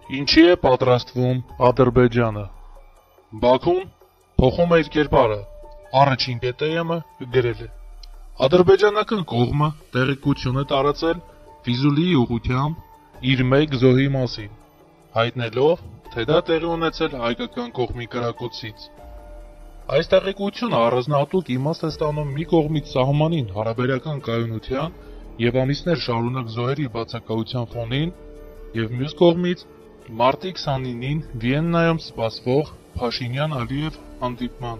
Ինչի է պատրաստվում Ադրբեջանը։ Բաքուն փոխում է իր կերպարը։ Առաջին ԿՏՄ գրել է. Ադրբեջանական կողմը տեղեկություն է տարածել Ֆիզուլիի ուղղությամբ իր մեկ զոհի մասին, հայտնելով, թե դա տեղի ունեցել հայկական կողմի կրակոցից։ Այս տեղեկությունը առանձնահատուկ իմաստ է ստանում մի կողմից սահմանին հարաբերական կայունության եւ ամիսներ շարունակ զոհերի բացակայության ֆոնին եւ մյուս կողմից մարտի 29-ին Վիեննայում սպասվող Փաշինյան-Ալիև հանդիպման։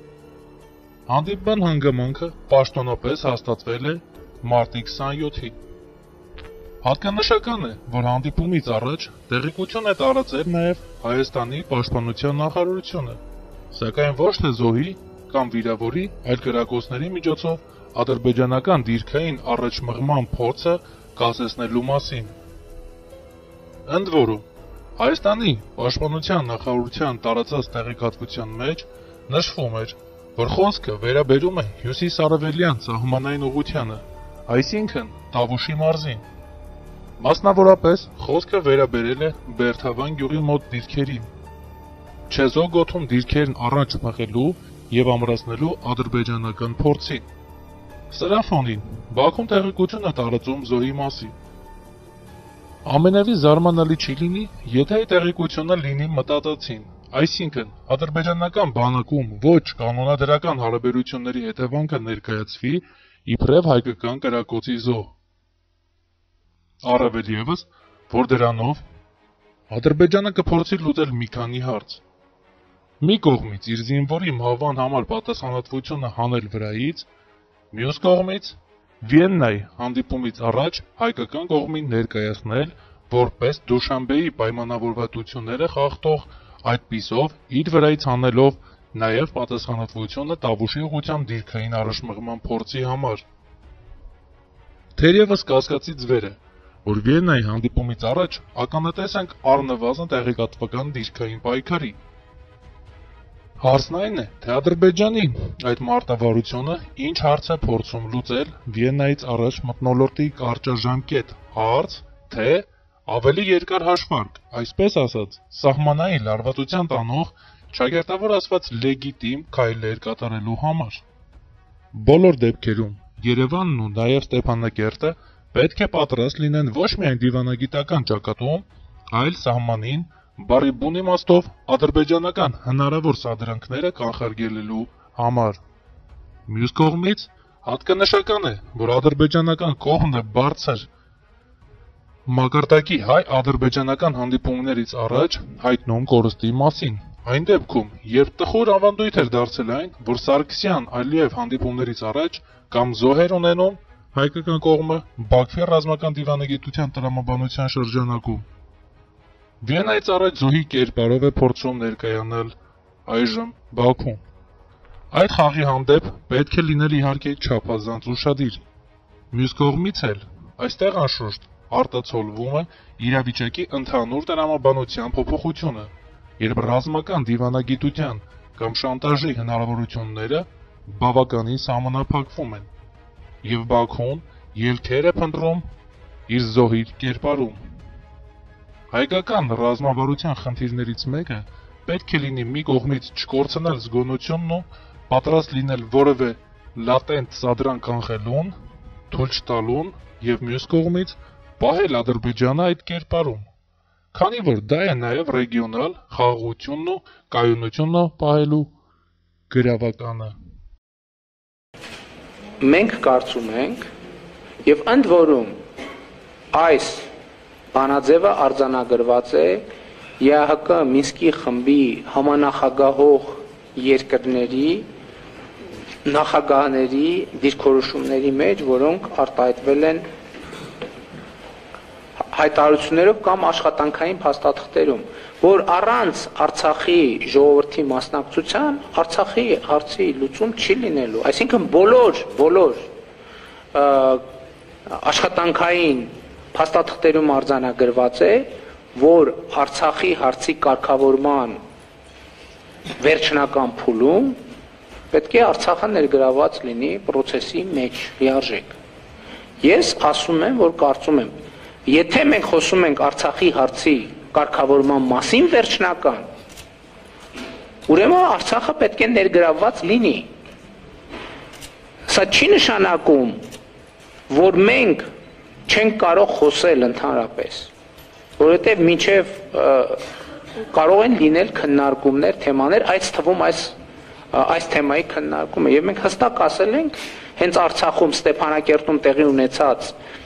Հանդիպման հանգամանքը պաշտոնապես հաստատվել է մարտի 27-ին։ Հատկանշական է, որ հանդիպումից առաջ տեղեկություն է տարածել նաև Հայաստանի պաշտպանության նախարարությունը, սակայն ոչ թե զոհի կամ վիրավորի, այլ կրակոցների միջոցով ադրբեջանական դիրքային առաջմղման փորձը կասեցնելու մասին։ Ընդ որում, Հայաստանի պաշտպանության նախարարության տարածած տեղեկատվության մեջ նշվում էր, որ խոսքը վերաբերում է հյուսիսարևելյան սահմանային ուղղությանը, այսինքն Տավուշի մարզին։ Մասնավորապես, խոսքը վերաբերել է Բերթավան գյուղի մոտ դիրքերին, Չեզո գոթում դիրքերն առաջ մղելու եւ ամրացնելու ադրբեջանական փորձին։ Սրա ֆոնին Բաքուն տեղեկություն է տարածում զոհի մասին։ Ամենևին զարմանալի չի լինի, եթե այդ տեղեկությունը լինի մտածածին, այսինքն ադրբեջանական բանակում ոչ կանոնադրական հարաբերությունների հետևանքը ներկայացվի իբրև հայկական կրակոցի զոհ։ Առավել ևս, որ դրանով Ադրբեջանը կփորձի լուծել մի քանի հարց։ Մի կողմից իր զինվորի մահվան համար պատասխանատվությունը հանել վրայից, մյուս կողմից Վիեննայի հանդիպումից առաջ հայկական կողմին ներկայացնել որպես Դուշանբեի պայմանավորվածությունները խախտող, այդպիսով իր վրայից հանելով նաև պատասխանատվությունը Տավուշի ուղղությամբ դիրքային առաջմղման փորձի համար։ Թերևս կասկածից վեր է, որ Վիեննայի հանդիպումից առաջ ականատես ենք առնվազն տեղեկատվական դիրքային պայքարի։ Հարցն այն է, թե Ադրբեջանի այդ մարտավարությունը ինչ հարց է փորձում լուծել Վիեննայից առաջ մթնոլորտի կարճաժամկետ հարց, թե ավելի երկար հաշվարկ, այսպես ասած, սահմանային լարվածության տանող, ճակերտավոր ասված լեգիտիմ քայլեր կատարելու համար։ Բոլոր դեպքերում Երևանն ու նաև Ստեփանակերտը պետք է պատրաստ լինեն ոչ միայն դիվանագիտական ճակատում, այլ սահմանին բառի բուն իմաստով ադրբեջանական հնարավոր սադրանքները կանխարգելելու համար։ Մյուս կողմից հատկանշական է, որ ադրբեջանական կողմն է բարձր մակարդակի հայ-ադրբեջանական հանդիպումներից առաջ հայտնում կորստի մասին։ Այն դեպքում, երբ տխուր ավանդույթ էր դարձել այն, որ Սարգսյան-Ալիև հանդիպումներից առաջ կամ զոհեր ունենում հայկական կողմը Բաքվի ռազմական դիվանագիտության տրամաբանության շրջանակում։ Վիեննայից առաջ զոհի կերպարով է փորձում ներկայանալ այժմ Բաքուն։ Այդ խաղի հանդեպ պետք է լինել իհարկե չափազանց ուշադիր։ Մյուս կողմից էլ այստեղ անշուշտ արտացոլվում է իրավիճակի ընդհանուր տրամաբանության փոփոխությունը, երբ ռազմական դիվանագիտության կամ շանտաժի հնարավորությունները բավականին սահմանափակվում են, եւ Բաքուն ելքեր է փնտրում իր զոհի կերպարում։ Հայկական ռազմավարության խնդիրներից մեկը պետք է լինի մի կողմից չկորցնել զգոնությունն ու պատրաստ լինել որևէ լատենտ սադրանք կանխելուն, թույլ չտալուն եւ մյուս կողմից պահել Ադրբեջանը այդ կերպարում, քանի որ դա է նաեւ ռեգիոնալ խաղաղությունն ու կայունությունը պահելու գրավականը։ Մենք կարծում ենք եւ ընդ որում այս բանաձևը արձանագրված է ԵԱՀԿ Մինսկի խմբի համանախագահող երկրների նախագահների դիրքորոշումների մեջ, որոնք արտահայտվել են հայտարարություններով կամ աշխատանքային փաստաթղթերում, որ առանց Արցախի ժողովրդի մասնակցության Արցախի հարցի լուծում չի լինելու, այսինքն բոլոր աշխատանքային փաստաթղթերում արձանագրված է, որ Արցախի հարցի կարգավորման վերջնական փուլում պետք է Արցախը ներգրաված լինի process-ի մեջ լիարժեք։ Ես ասում եմ, որ կարծում եմ, եթե մենք խոսում ենք Արցախի հարցի կարգավորման մասին վերջնական, ուրեմն Արցախը պետք է ներգրավված լինի։ Սա չի նշանակում, որ մենք չենք կարող խոսել ընդհանրապես, որովհետև մինչև կարող են լինել քննարկումներ, թեմաներ, այս թվում այս թեմայի քննարկումը, եւ մենք հստակ ասել ենք, հենց Արցախում Ստեփանակերտում տեղի ունեցած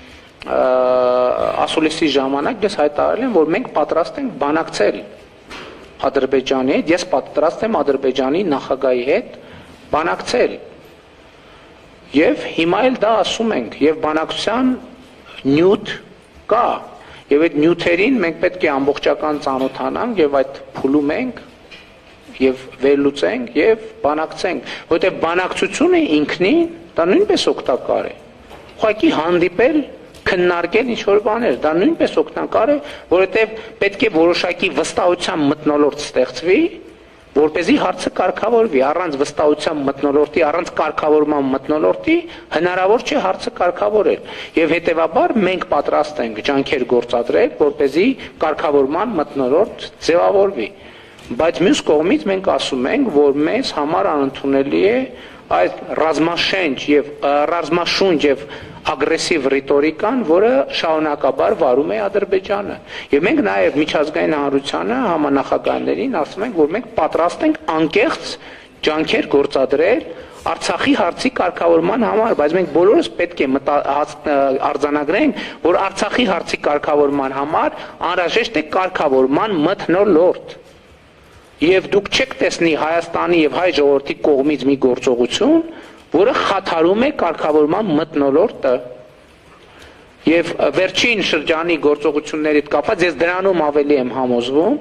ասուլիսի ժամանակ ես հայտարարել եմ, որ մենք պատրաստ ենք բանակցել Ադրբեջանի հետ, ես պատրաստ եմ Ադրբեջանի նախագահի հետ բանակցել։ Եվ հիմա էլ դա ասում ենք, եւ բանակցության նյութ կա, եւ այդ նյութերին մենք պետք է ամբողջական ծանոթանանք եւ այդ փուլում ենք եւ վերլուծենք եւ բանակցենք, որովհետեւ բանակցությունը ինքնին դա նույնպես օգտակար է։ Ուղղակի հանդիպել, քննարկել ինչ-որ բաներ, դա նույնպես օգտակար է, որովհետեւ պետք է որոշակի վստահության մթնոլորտ ստեղծվի, որպեսզի հարցը կարգավորվի, առանց վստահության մթնոլորտի, առանց կարգավորման մթնոլորտի հնարավոր չէ հարցը կարգավորել։ Եվ հետևաբար մենք պատրաստ ենք ջանքեր գործադրել, որպեսզի կարգավորման մթնոլորտ ձևավորվի։ Բայց մյուս կողմից մենք ասում ենք, որ մեզ համար անընդունելի է այդ ռազմաշունչ եւ ագրեսիվ ռիտորիկան, որը շարունակաբար վարում է Ադրբեջանը։ Եվ մենք նաև միջազգային հանրությանը, համանախագահներին ասում ենք, որ մենք պատրաստ ենք անկեղծ ջանքեր գործադրել Արցախի հարցի կարգավորման համար, բայց մենք բոլորս պետք է արձանագրենք, որ Արցախի հարցի կարգավորման համար անհրաժեշտ է կարգավորման մթնոլորտ։ Եվ դուք չեք տեսնի Հայաստանի եւ հայ ժողովրդի կողմից մի գործողություն, որը խաթարում է կարգավորման մթնոլորտը։ Եվ վերջին շրջանի գործողություններից կապված ես դրանում ավելի եմ համոզվում,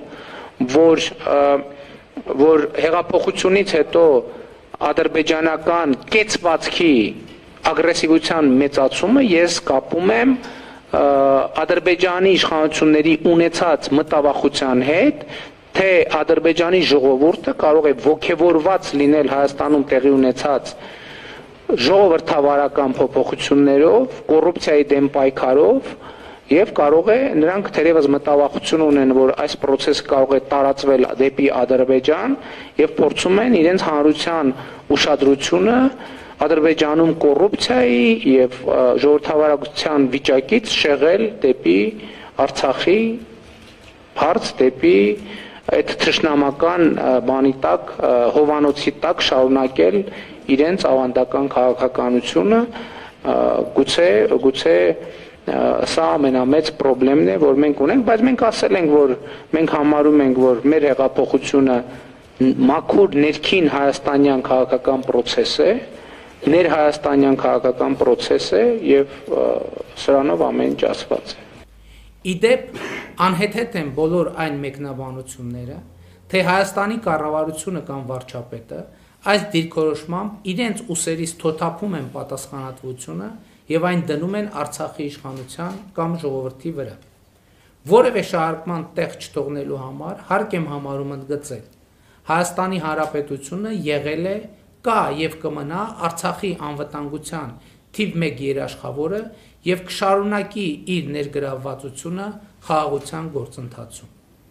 որ հեղափոխությունից հետո ադրբեջանական կեցվածքի ագրեսիվության մեծացումը ես կապում եմ Ադրբեջանի իշխանությունների ունեցած մտավախության հետ, թե Ադրբեջանի ժողովուրդը կարող է ոգևորված լինել Հայաստանում տեղի ունեցած ժողովրդավարական փոփոխություններով, կոռուպցիայի դեմ պայքարով եւ կարող է նրանք թերևս մտավախություն ունեն, որ այս process-ը կարող է տարածվել դեպի Ադրբեջան եւ փորձում են իրենց հանրության ուշադրությունը Ադրբեջանում կոռուպցիայի եւ ժողովրդավարության վիճակից շեղել դեպի Արցախի հարց, դեպի այդ թշնամական բանի տակ, հովանոցի տակ շարունակել իրենց ավանդական քաղաքականությունը, գուցե սա ամենամեծ խնդիրն է, որ մենք ունենք, բայց մենք ասել ենք, որ մենք համարում ենք, որ մեր հեղափոխությունը մաքուր ներքին հայաստանյան քաղաքական process է, ներհայաստանյան քաղաքական process է եւ սրանով ամեն ինչ ասված է։ Իդեպ անհեթեթ են բոլոր այն մեկնաբանությունները, թե Հայաստանի կառավարությունը կամ վարչապետը այս դիրքորոշմամբ իրենց ուսերից թոթափում են պատասխանատվությունը եւ այն դնում են Արցախի իշխանության կամ ժողովրդի վրա։ Որևէ շահարկման տեղ չթողնելու համար հարկ եմ համարում ընդգծել. Հայաստանի Հանրապետությունը եղել է, կա եւ կմնա Արցախի անվտանգության թիվ 1 երաշխավորը եւ կշարունակի իր ներգրավվածությունը խաղաղության գործընթացում։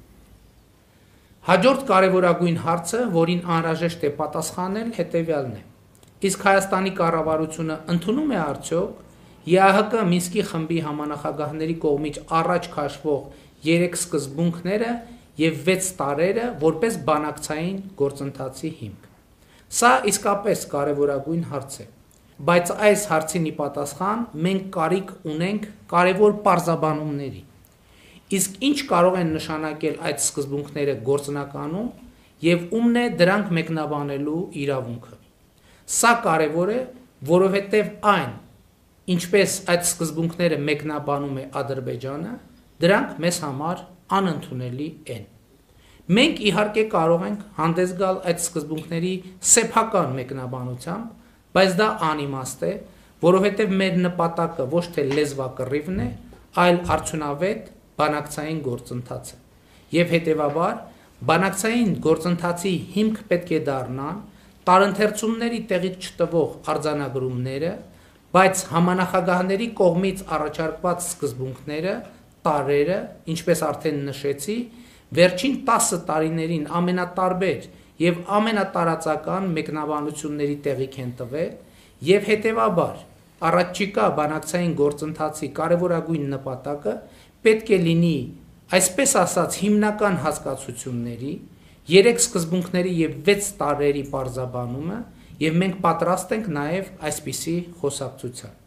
Հաջորդ կարևորագույն հարցը, որին անհրաժեշտ է պատասխանել, հետևյալն է. իսկ Հայաստանի կառավարությունը ընդունում է արդյոք ԵԱՀԿ Մինսկի խմբի համանախագահների կողմից առաջ քաշվող 3 սկզբունքները եւ 6 տարրերը որպես բանակցային գործընթացի հիմք։ Սա իսկապես կարևորագույն հարց է, բայց այս հարցին ի պատասխան մենք կարիք ունենք կարևոր պարզաբանումների։ Իսկ ինչ կարող են նշանակել այդ սկզբունքները գործնականում եւ ումն է դրանք մեկնաբանելու իրավունքը։ Սա կարևոր է, որովհետեւ այն, ինչպես այդ սկզբունքները մեկնաբանում է Ադրբեջանը, դրանք մեզ համար անընդունելի են։ Մենք իհարկե կարող ենք հանդես գալ այդ սկզբունքների սեփական մեկնաբանությամբ, բայց դա անիմաստ է, որովհետև մեր նպատակը ոչ թե լեզվակռիվն է, այլ արդյունավետ բանակցային գործընթացը։ Եվ հետևաբար բանակցային գործընթացի հիմք պետք է դառնան տարընթերցումների տեղից չտվող արձանագրումները, բայց համանախագահների կողմից առաջարկված սկզբունքները տարրերը, ինչպես արդեն նշեցի, վերջին 10 տարիներին ամենատարբեր եւ ամենատարածական մեկնաբանությունների տեղիք են տվել եւ հետեւաբար առաջիկա բանակցային գործընթացի կարևորագույն նպատակը պետք է լինի, այսպես ասած, հիմնական հասկացությունների, 3 սկզբունքների եւ 6 տարրերի պարզաբանումը եւ մենք պատրաստ ենք նաեւ այսպիսի խոսակցության։